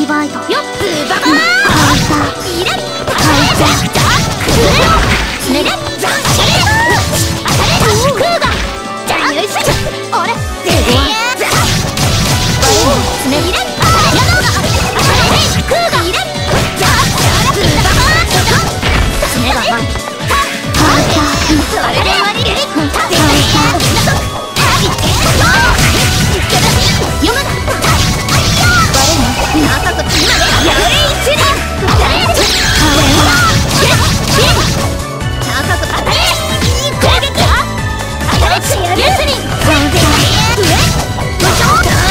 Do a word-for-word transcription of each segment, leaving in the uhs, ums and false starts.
ディバイド。よっズババーイラッカウンタークレロネレザンシャレ当たれクーガジャンユイス俺ゼリアザバレンスネイラッヤノーガ当たれクーガイラッザズババースネが前カウンターそれで終わりカウンターゼリアタビテート読むな長くつなげやれ一輪当たれカウンターゲッゲッ長く当たれ攻撃当たれユースリンカウンター上無償だれ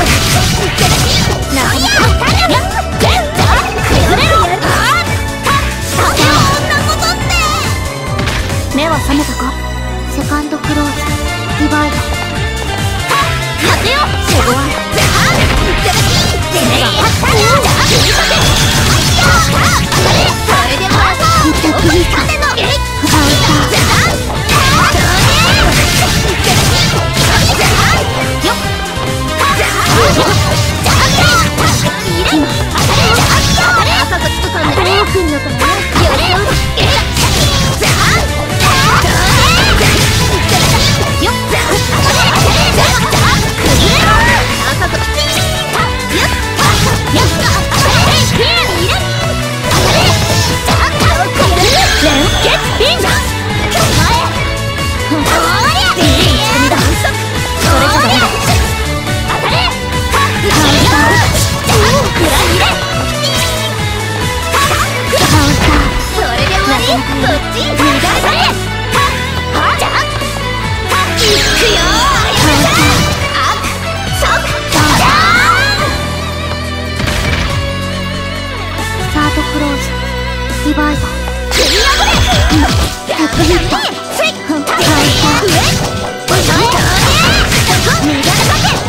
ナイアータイヤ全体崩れろあーたさては女ことって目は覚めたか。セカンドクローズディバイド勝てよシェゴワンザー目が張ったよじゃあ振りかけそれではヒットクリーカーのゲッカウンターザーザーよっザーザーいれ今当たれザー当たれ赤くつくかんで多くんのかなよれよえっザーザーよっザー当たれ当たれザーザー崩れろ赤くつくよっやった当たれピン入れ当たれザーカウンターレンゲッピンザー前おーりゃいいダンスそれじゃダメだ当たれカウンターザー裏入れカウンターそれで終わりこっち逃がされはじゃいくよあやめたあっそっじゃースタートクローズディバイドクリアブレイクテップヒットスイッタイヤー上おしょい逃がさけ